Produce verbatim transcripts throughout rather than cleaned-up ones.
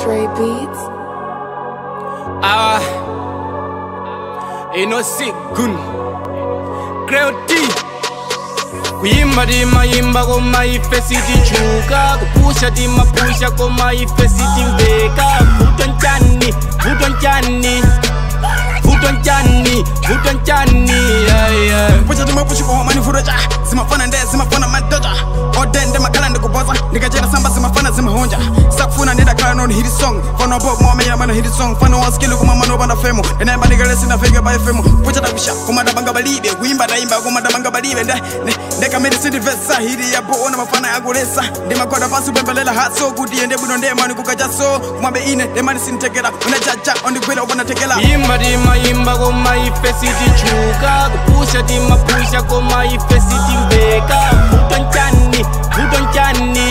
Luxury Beats. Ah, ino sick gun Creoti Kuimba di maimba koma ifesi tichuka Kupusha di mapusha koma ifesi timbeka Vuton chani, vuton chani Vuton chani, vuton chani yeah, yeah. Pusha di mapusha koma mani furaja Zimafana nde, zimafana madoja Odende makala ndi kuboza Nikajera samba zimafana zimahonja Sakfuna nida kala non hit song Fano bob mo amenya mana hit song Fano wa skill kuma mano banda femo Ena mba nigga lesi na fega ba femo Pusha da bisha kuma da banga balibe Kuimba da imba kuma da banga balibe Nde, ne, neka medi sindi vesa Hidi ya bo ona mafana ya gulesa Dima kwa da pasu bembelela hat so Gudi ende buno nde mani kukaja so Kuma be ine, de mani sindi tekela Una jaja, ondi gwela ubana tekela Kuimba di maimba koma ifesi tichuka Kupusha di mapusha koma ifesi timbeka Vuton chani, vuton chani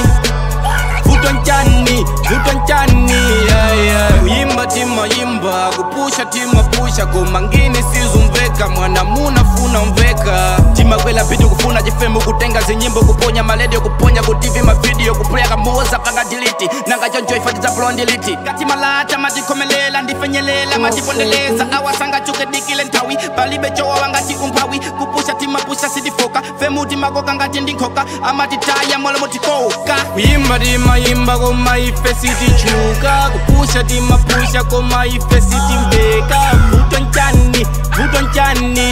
Vuton chani, vuton chani yeah, yeah. Kuimba tima imba, kupusha tima pusha Koma ngini sizumveka, mwana muna funa mveka Tima kwela video kufuna jifemu kutenga zinyimbo Kuponya maledio kuponya kutivi mavideo Kuplaya kamuoza kanga diliti Nanga jonjo ifati za blondiliti Kati malata matikomelela ndifenyelela Matipondeleza awasanga chuke dikile ntawi Balibe jowa wangati umpawi Kupusha tima pusha sidifoka Femu tima koka ngati ndinkoka Amati taya mwala motikoka Kuimba tima imba koma ifesi tichuka Kupusha tima pusha koma ifesi timbeka Vuton chani, vuton chani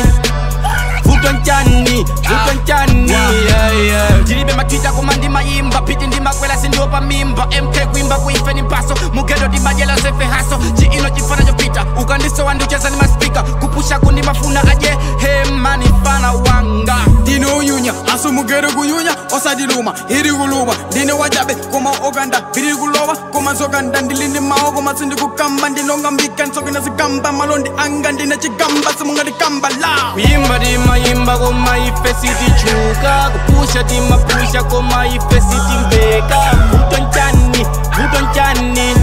Vuton chani, vuton chani yeah, yeah. Jiribe matwita kumandi maimba Piti ndima kwela sindopa mimba M K kuimba kuife ni mpaso Mugedo di majela sefe haso Ji ino jifana jopita Ukandiso wandu cheza ni maspika Kupusha kundi mafuna aje Hey mani fana wanga Dino unyunya, asu mugero gunyunya Osa diluma, hiri guluma Dino wajabe, koma oganda Hiri gulowa, koma zoganda Ndilini mao, koma sindi kukamba Ndinonga mbikan, sogina zikamba Malondi anga, ndina chigamba Simunga dikamba la Kuimba di maimba koma ifesi tichuka Kupusha di mapusha koma ifesi timbeka Vuton chani, vuton chani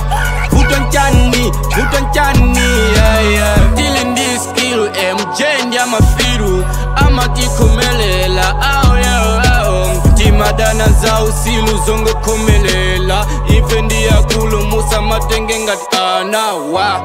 Vuton chani, vuton chani yeah, yeah. Dealing this skill, M J ndi amafiru Ama kikomelela, ao yao ao Timadana za usilu zongo komelela Ifendi ya kulu musa matenge ngati anawa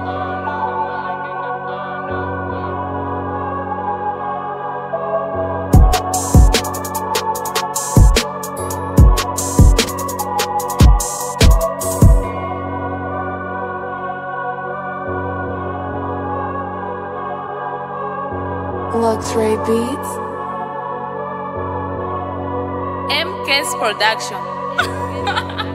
Luxury Beats. M K's Production.